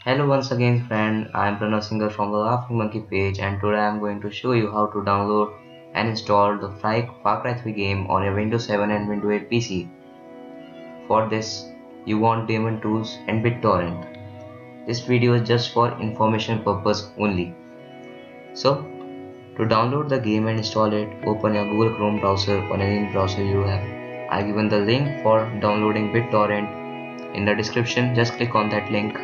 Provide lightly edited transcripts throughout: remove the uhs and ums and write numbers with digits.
Hello once again friend, I am Pranav Singer from the Laughing Monkey page and today I am going to show you how to download and install the Far Cry 3 game on your Windows 7 and Windows 8 PC. For this, you want Daemon Tools and BitTorrent. This video is just for information purpose only. So, to download the game and install it, open your Google Chrome browser or any browser you have. I have given the link for downloading BitTorrent in the description. Just click on that link.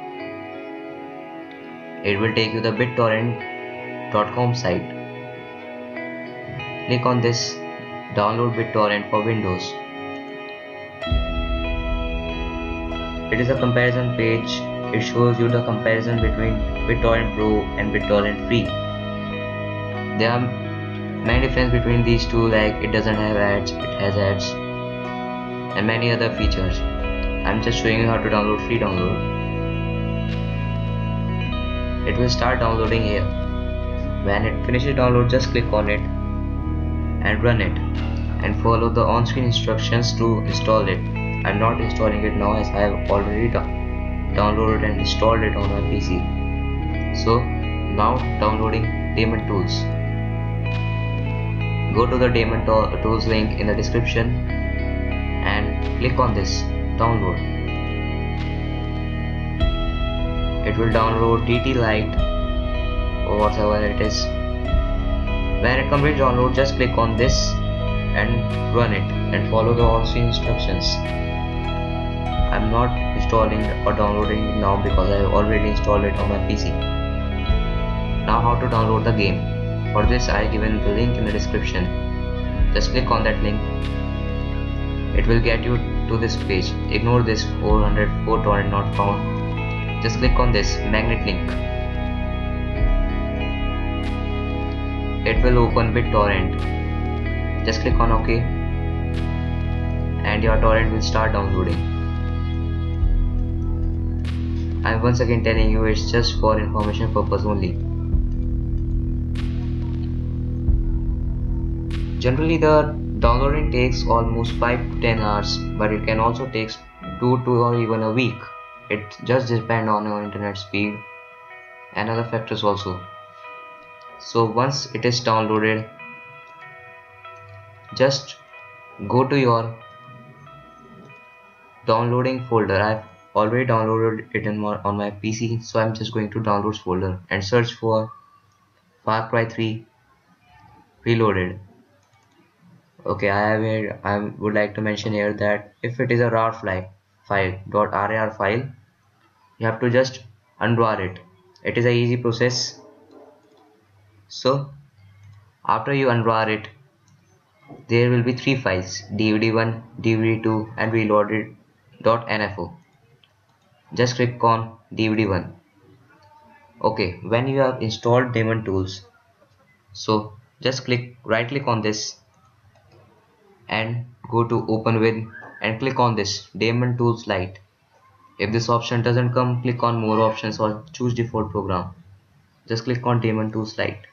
It will take you to the bittorrent.com site. Click on this, download BitTorrent for Windows. It is a comparison page. It shows you the comparison between BitTorrent Pro and BitTorrent Free. There are many differences between these two, like it doesn't have ads, it has ads, and many other features. I'm just showing you how to download free download. It will start downloading here. When it finishes download, just click on it and run it and follow the on-screen instructions to install it. I'm not installing it now as I have already downloaded and installed it on my PC. So now downloading Daemon Tools. Go to the Daemon Tools link in the description and click on this download. It will download DT Lite or whatever it is. When it completes download, just click on this and run it and follow the on-screen instructions. I'm not installing or downloading it now because I have already installed it on my PC. Now how to download the game. For this I have given the link in the description. Just click on that link. It will get you to this page. Ignore this 404 torrent not found. Just click on this magnet link. It will open BitTorrent. Just click on OK and your torrent will start downloading. I'm once again telling you it's just for information purpose only. Generally the downloading takes almost 5 to 10 hours, but it can also take 2 to or even a week. It just depends on your internet speed and other factors also. So once it is downloaded, just go to your downloading folder. I've already downloaded it on my PC, so I'm just going to downloads folder and search for Far Cry 3 Reloaded. Okay, I would like to mention here that if it is a RAR .rar file, you have to just unrar it. It is a easy process. So after you unrar it, there will be 3 files: dvd1, dvd2 and reloaded.nfo. Just click on dvd1. Okay, when you have installed Daemon Tools, so just right click on this and go to open with and click on this Daemon Tools Lite. If this option doesn't come, click on more options or choose default program. Just click on Daemon Tools Lite.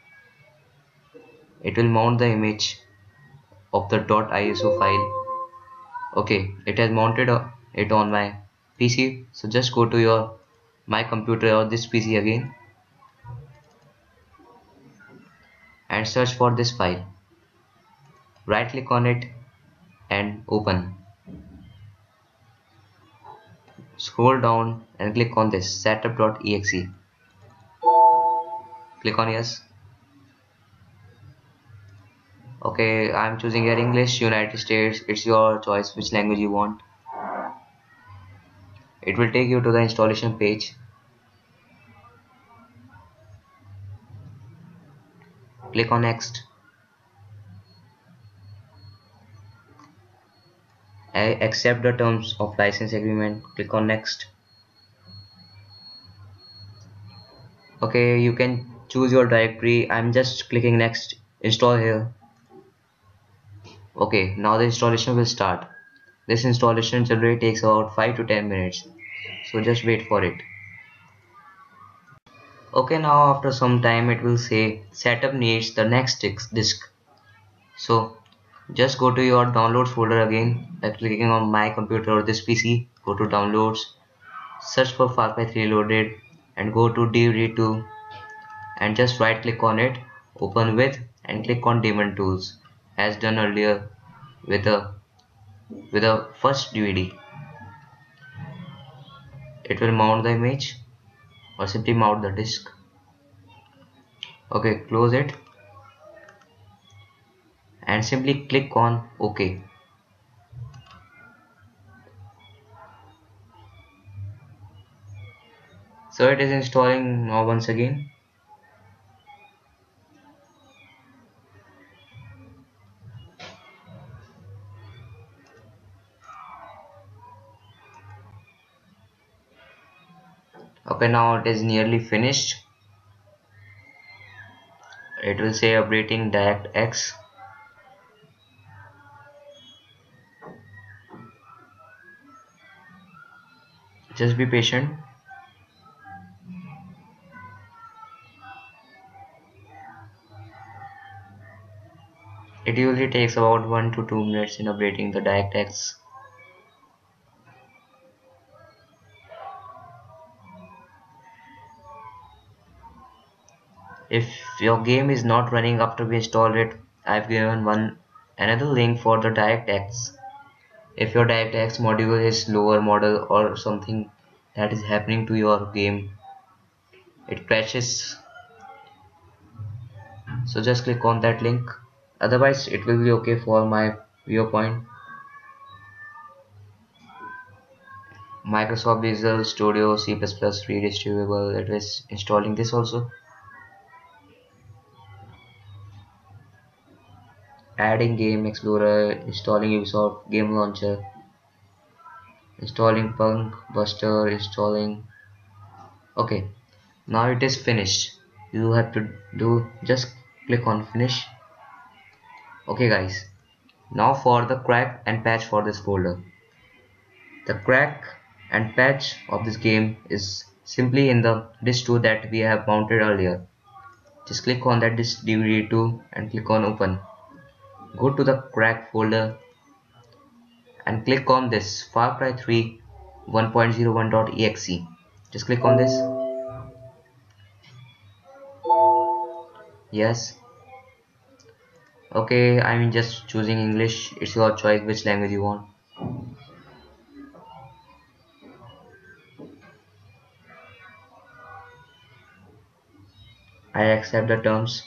It will mount the image of the .iso file. Okay, it has mounted it on my PC. So just go to my computer or this PC again and search for this file. Right click on it and open. Scroll down and click on this setup.exe. Click on yes. Okay, I'm choosing here English, United States. It's your choice which language you want. It will take you to the installation page. Click on next. I accept the terms of license agreement. Click on next. Okay, you can choose your directory. I'm just clicking next. Install here. Okay, now the installation will start. This installation generally takes about 5 to 10 minutes. So just wait for it. Okay, now after some time it will say setup needs the next disk. So just go to your downloads folder again by clicking on my computer or this PC. Go to downloads search for Far Cry 3 Reloaded and go to DVD2 and just right click on it, open with, and click on Daemon Tools as done earlier with a first DVD. It will mount the image or simply mount the disk. Okay, close it and simply click on OK. So it is installing now once again. Okay, now it is nearly finished. It will say updating DirectX. Just be patient. It usually takes about 1 to 2 minutes in updating the DirectX. If your game is not running after we installed it, I've given another link for the DirectX. If your DirectX module is lower model or something that is happening to your game, it crashes. So just click on that link. Otherwise it will be okay for my viewpoint. Microsoft Visual Studio C++ redistributable. It is installing this also. Adding Game Explorer, installing Ubisoft Game Launcher, installing Punk Buster, installing. Okay, now it is finished. You have to do just click on finish. Okay guys, now for the crack and patch for this folder. The crack and patch of this game is simply in the disk2 that we have mounted earlier. Just click on that disk DVD2 and click on open. Go to the crack folder and click on this Far Cry 3 1.01.exe. Just click on this. Yes. Okay, I'm just choosing English. It's your choice which language you want. I accept the terms.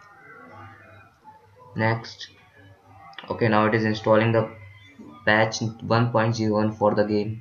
Next. Okay, now it is installing the patch 1.01 for the game.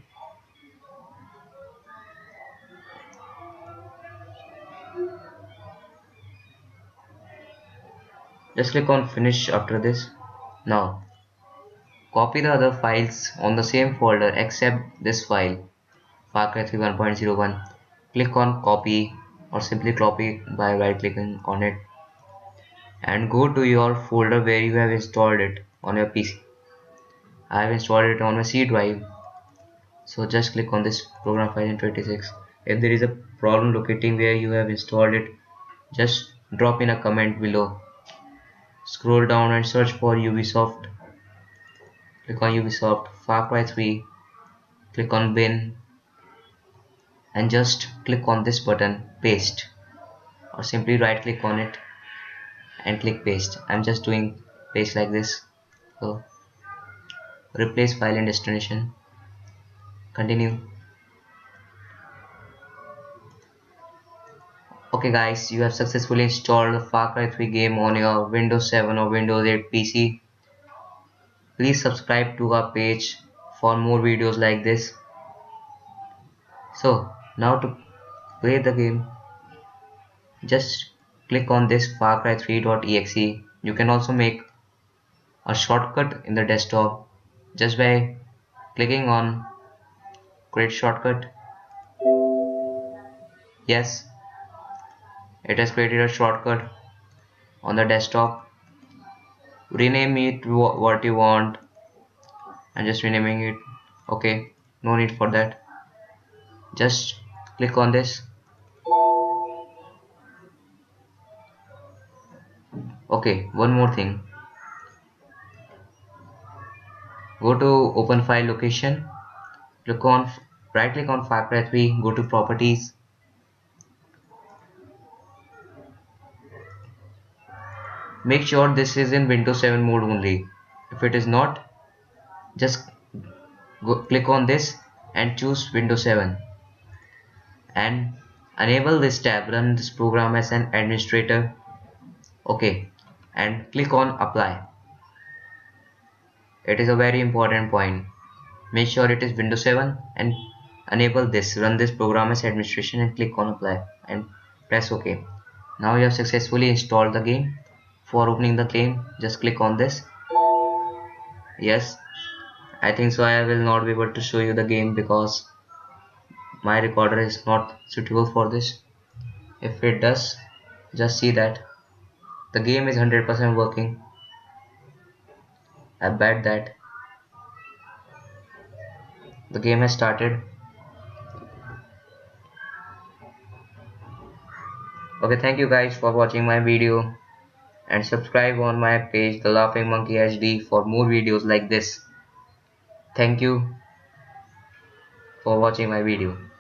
Just click on finish after this. Now copy the other files on the same folder except this file Far Cry 3 1.01. Click on copy or simply copy by right clicking on it and go to your folder where you have installed it on your PC. I have installed it on my C drive, so just click on this program file in 26. If there is a problem locating where you have installed it, just drop in a comment below. Scroll down and search for Ubisoft. Click on Ubisoft Far Cry 3, click on bin and just click on this button paste or simply right click on it and click paste. I'm just doing paste like this. So replace file and destination. Continue. Okay guys, you have successfully installed the Far Cry 3 game on your Windows 7 or Windows 8 PC. Please subscribe to our page for more videos like this. So now to play the game, just click on this Far Cry 3.exe. You can also make a shortcut in the desktop just by clicking on create shortcut. Yes, it has created a shortcut on the desktop. Rename it what you want. I'm just renaming it. Okay, no need for that. Just click on this. Okay, one more thing. Go to open file location, click on right click on Far Cry 3, go to properties, make sure this is in Windows 7 mode only. If it is not, just click on this and choose Windows 7 and enable this tab, run this program as an administrator. Okay, and click on apply. It is a very important point. Make sure it is Windows 7 and enable this, run this program as administration and click on apply and press OK. Now you have successfully installed the game. For opening the game, just click on this. Yes, I think so. I will not be able to show you the game because my recorder is not suitable for this. If it does, just see that the game is 100% working. I bet that the game has started. Okay, thank you guys for watching my video and subscribe on my page The Laughing Monkey HD for more videos like this. Thank you for watching my video.